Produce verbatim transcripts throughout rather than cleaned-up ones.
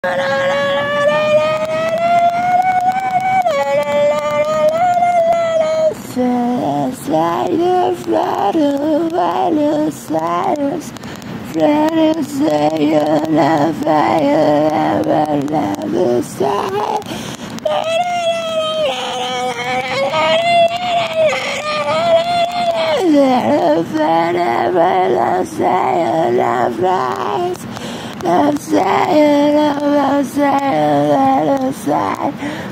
Sliders, sliders, sliders, sliders, sliders, sliders, never, never side. Never say enough lies. Never say enough say never say.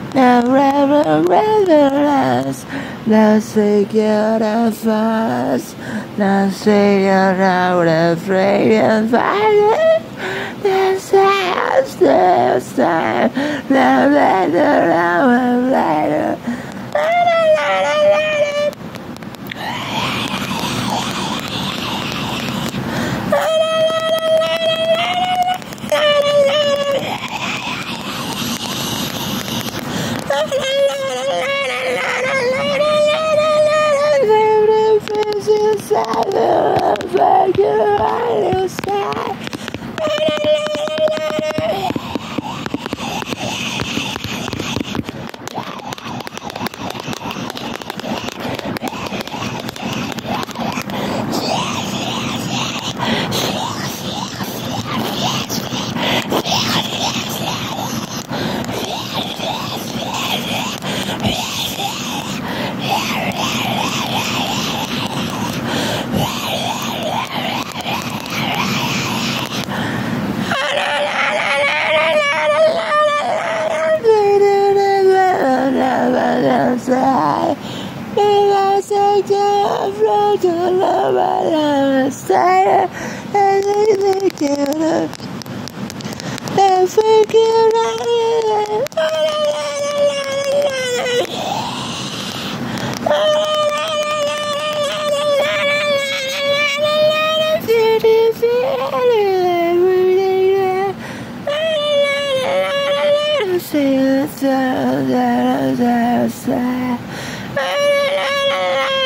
Never reverence. Now say get a fuss. Now say you're not afraid and violent. Now say I'm still time. Now later, now later. Say